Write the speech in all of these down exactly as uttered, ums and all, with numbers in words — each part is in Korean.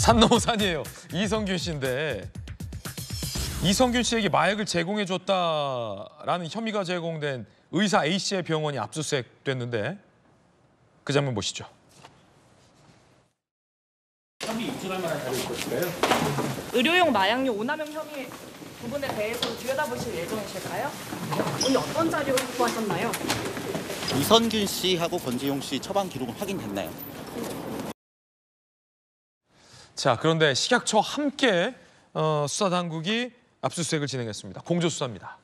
산 넘어 산이에요. 이성균 씨인데 이성균 씨에게 마약을 제공해 줬다라는 혐의가 제공된 의사 A 씨의 병원이 압수수색됐는데 그 장면 보시죠. 혐의 입증할 만한 자료 있을까요? 의료용 마약류 오남용 혐의 부분에 대해서 들여다보실 예정이실까요? 오늘 어떤 자료를 확보하셨나요? 이성균 씨하고 권지용 씨 처방 기록은 확인됐나요? 자, 그런데 식약처와 함께 어, 수사당국이 압수수색을 진행했습니다. 공조수사입니다.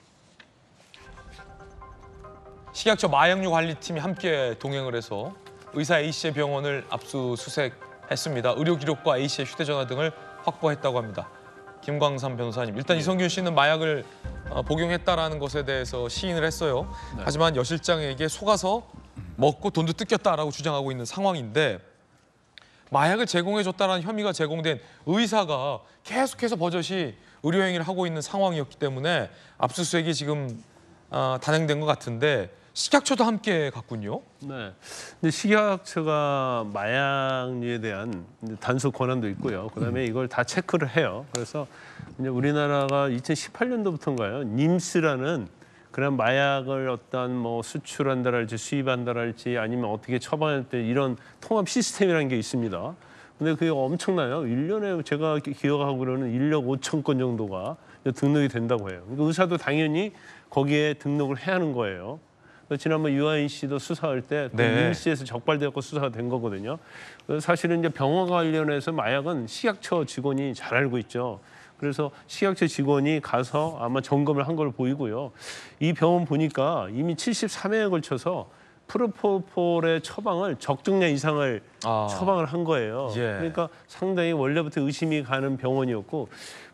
식약처 마약류 관리팀이 함께 동행을 해서 의사 A 씨의 병원을 압수수색했습니다. 의료 기록과 A 씨의 휴대전화 등을 확보했다고 합니다. 김광삼 변호사님, 일단 네. 이성균 씨는 마약을 어, 복용했다라는 것에 대해서 시인을 했어요. 네. 하지만 여 실장에게 속아서 먹고 돈도 뜯겼다라고 주장하고 있는 상황인데 마약을 제공해줬다라는 혐의가 제공된 의사가 계속해서 버젓이 의료행위를 하고 있는 상황이었기 때문에 압수수색이 지금 어, 단행된 것 같은데 식약처도 함께 갔군요. 네. 근데 식약처가 마약류에 대한 단속 권한도 있고요. 그다음에 이걸 다 체크를 해요. 그래서 이제 우리나라가 이천십팔 년도부터인가요? 님스라는 그런 마약을 어떤 뭐 수출한다랄지 수입한다랄지 아니면 어떻게 처방할 때 이런 통합 시스템이라는 게 있습니다. 근데 그게 엄청나요. 일 년에 제가 기억하고는 일억 오천 건 정도가 등록이 된다고 해요. 그러니까 의사도 당연히 거기에 등록을 해야 하는 거예요. 지난번 유아인 씨도 수사할 때 그 네. 님스에서 적발되었고 수사가 된 거거든요. 사실은 이제 병원 관련해서 마약은 식약처 직원이 잘 알고 있죠. 그래서 식약처 직원이 가서 아마 점검을 한 걸 보이고요. 이 병원 보니까 이미 칠십삼 회에 걸쳐서 프로포폴의 처방을 적정량 이상을 아. 처방을 한 거예요. 예. 그러니까 상당히 원래부터 의심이 가는 병원이었고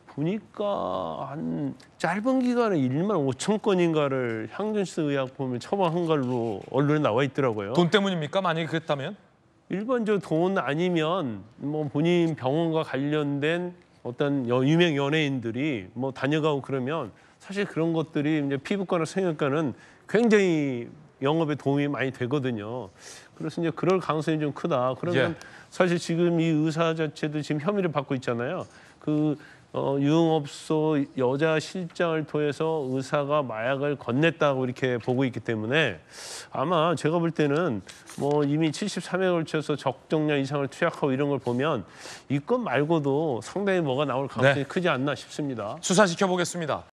보니까 한 짧은 기간에 일만 오천 건인가를 향균수 의약품을 처방한 걸로 언론에 나와 있더라고요. 돈 때문입니까? 만약에 그랬다면? 일반적으로 돈 아니면 뭐 본인 병원과 관련된 어떤 여, 유명 연예인들이 뭐 다녀가고 그러면 사실 그런 것들이 이제 피부과나 성형외과는 굉장히 영업에 도움이 많이 되거든요. 그래서 이제 그럴 가능성이 좀 크다. 그러면 예. 사실 지금 이 의사 자체도 지금 혐의를 받고 있잖아요. 그 어, 유흥업소 여자 실장을 통해서 의사가 마약을 건넸다고 이렇게 보고 있기 때문에 아마 제가 볼 때는 뭐 이미 칠십삼 회에 걸쳐서 적정량 이상을 투약하고 이런 걸 보면 이 건 말고도 상당히 뭐가 나올 가능성이 네. 크지 않나 싶습니다. 수사시켜보겠습니다.